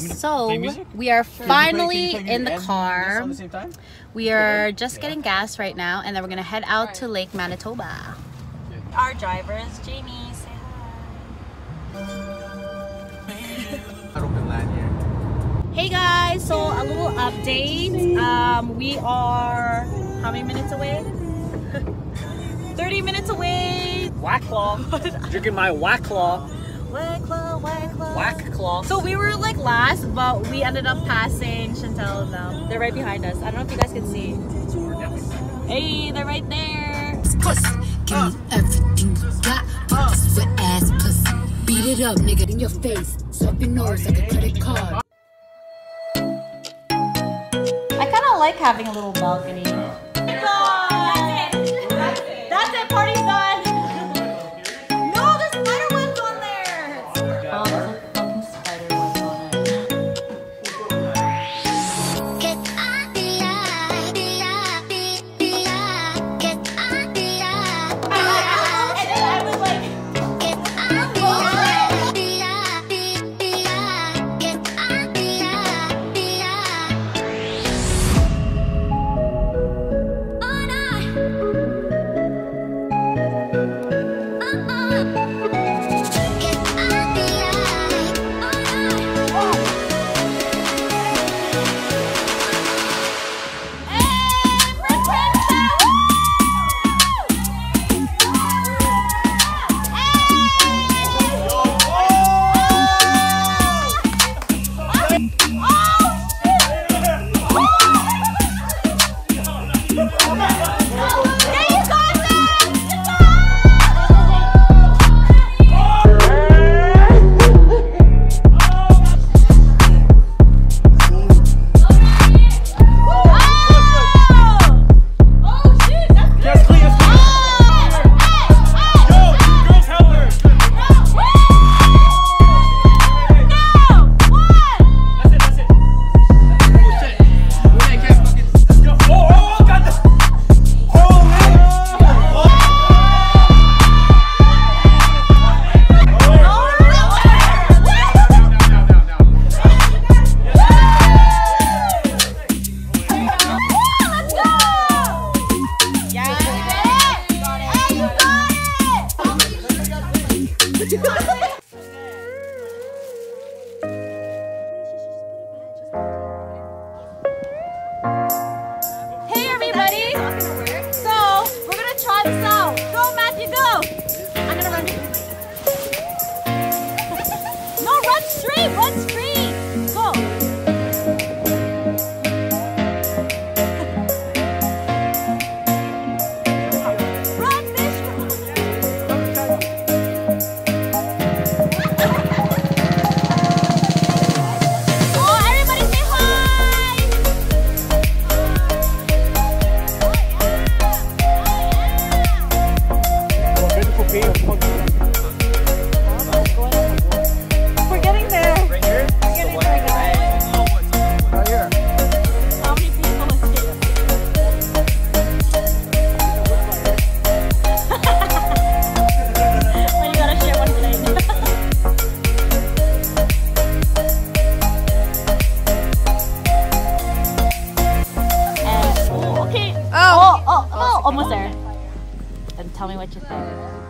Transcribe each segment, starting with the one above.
So we are finally in the car. We are just getting gas right now, and then we're gonna head out to Lake Manitoba. Our driver is Jamie. Say hi. Hey guys, so a little update. We are how many minutes away? 30 minutes away. Whack Claw. Drinking my Whack Claw. Whack Claw, Whack Claw. Whack Claw. So we were like last, but we ended up passing Chantel and them. They're right behind us. I don't know if you guys can see. Hey, they're right there. Pussy, give me everything you got. This wet ass pussy. Beat it up, nigga, in your face. Swap your nose like a credit card. I kind of like having a little balcony. That's it, party's done. No, the spider web's on there. Oh, there's a fucking spider web on it. And then I was like, hey everybody! So, we're gonna try this out. Go, Matthew, go! I'm gonna run. No, run straight! Run straight! Go! Run, fish! Oh, everybody say hi! We're getting there. Right here? We're getting there, guys. Right here. How many people is here? Well, you gotta share one thing. Okay. Oh, almost there. And tell me what you think.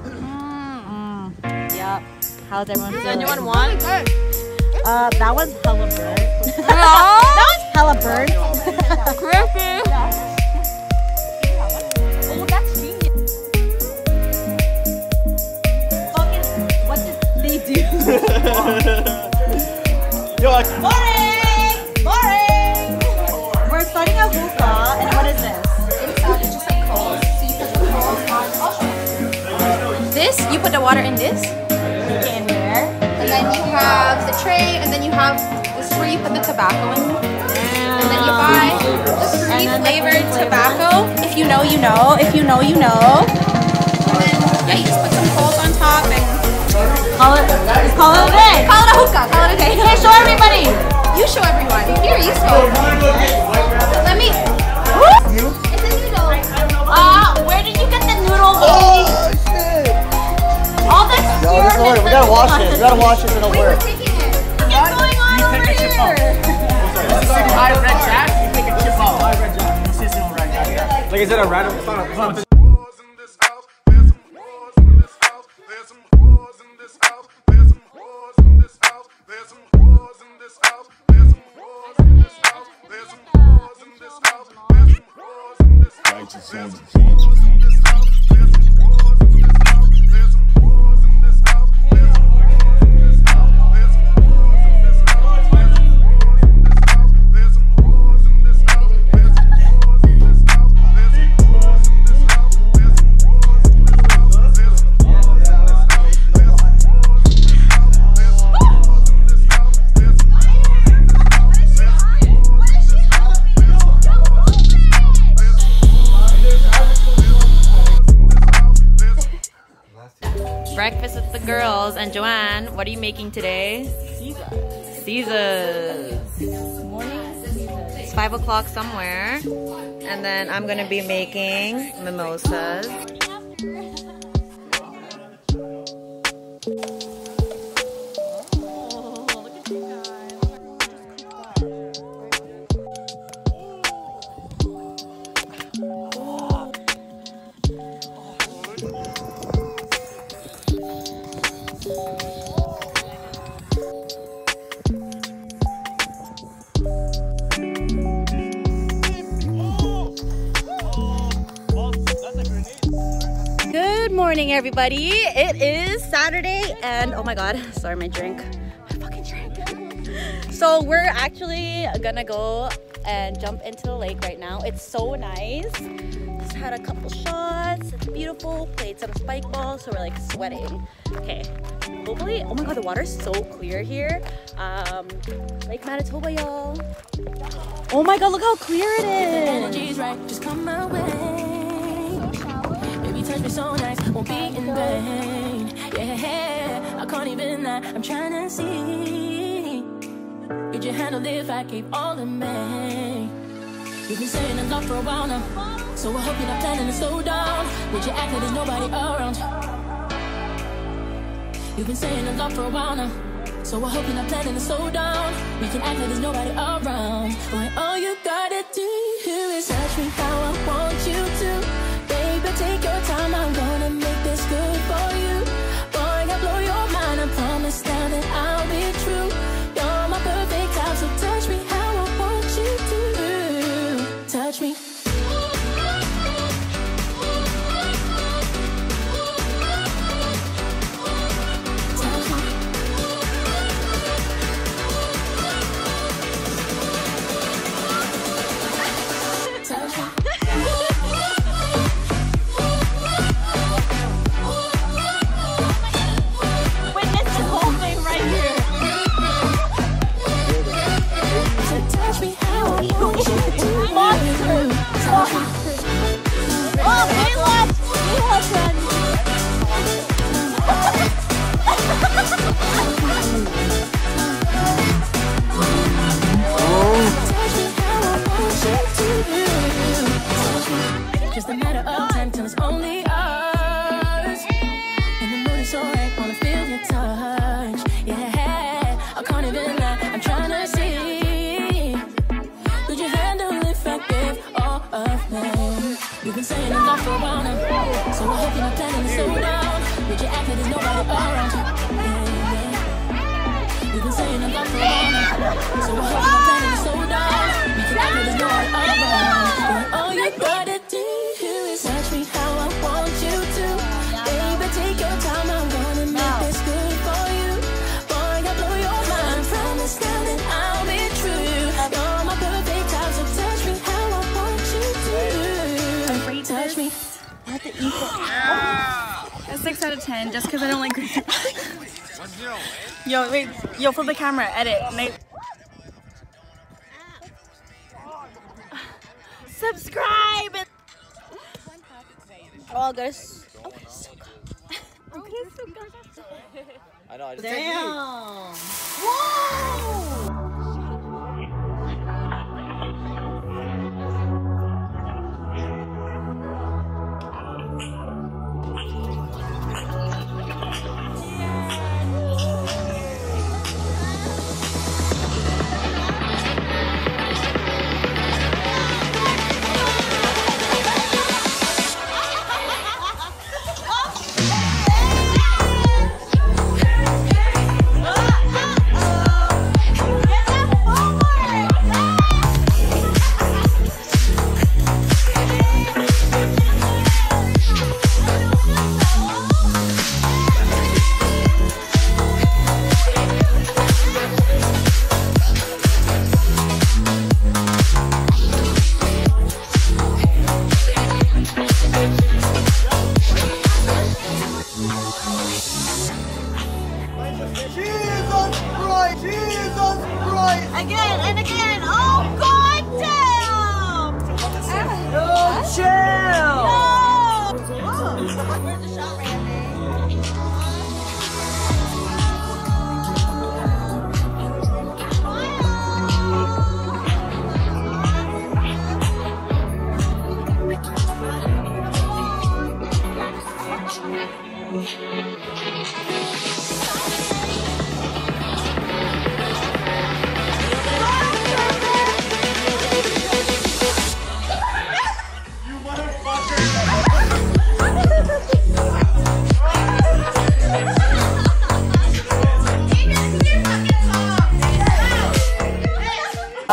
Yep. How's everyone feeling? You want one? That one's hella burnt. That one's hella burnt. Crispy. Oh, that's genius. Fucking, what did they do? Yo, Boring! Boring! We're starting a hookah, and what is this? It's just like coals. So you put the coals on. This, you put the water in this. In there. And then you have the tray, and then you have this is where you put the tobacco in. And then you buy the fruity flavored tobacco. If you know, you know. If you know, you know. And then, yeah, you just put some coals on top and Call it a day. call it a hookah. Call it a day. Hey, show everybody. You show everyone. Here, you smoke. Let me. It's a noodle. Where did you get the noodles? oh, shit. All this Yo, this is we gotta wash it. We gotta wash it so it'll work. Taking it. What's going on over here? Like, is it a random? It's not a Breakfast with the girls. And Joanne, what are you making today? Caesar. It's 5 o'clock somewhere. And then I'm gonna be making mimosas. Good morning, everybody. It is Saturday and oh my god, sorry, my drink. My fucking drink. So we're actually gonna go and jump into the lake right now. It's so nice. Just had a couple shots. It's beautiful. Played some spike balls, so we're like sweating. Okay. Hopefully, oh my god, the water's so clear here. Lake Manitoba, y'all. Oh my god, look how clear it is. Energy's right, just come my way. Baby, touch me so nice, won't be in vain. Yeah, I can't even lie, I'm trying to see. Could you handle it if I gave all in me? You've been saying a lot for a while now, so I hope you're not planning to slow down. Would you act like there's nobody around? You've been saying a lot for a while now, so I hope you're not planning to slow down. We can act like there's nobody around. Boy, all you gotta do is touch me how I want you to. Baby, take your time, I'm gonna make this good for you. Boy, I blow your mind, I promise now that I'll be true. You're my perfect type, so touch me how I want you to. Touch me. Just a matter of time till it's only us. And the mood is so right, wanna feel your touch. Yeah, I can't even lie, I'm trying to see. Could you handle if I gave all of me? You've been saying a lot for a while now, so I hope you're not planning to slow down. Would you act like there's nobody around? Yeah. You've been saying a lot for a while now, so I hope you're not planning to slow down. We can act like there's nobody around. But all you gotta do is touch me how I want you to. Baby, take your time, I'm gonna make this good for you. Boy, I blow your mind, promise now that I'll be true. You're my perfect type, so touch me how I want you to. Touch me. I have to eat it. A 6 out of 10, just because I don't like green. Yo, wait. Yo, flip the camera. Edit. Subscribe! Oh, guys. Oh, it's so good. Oh, it's so good. I know, I just Damn! Whoa!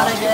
lot of good.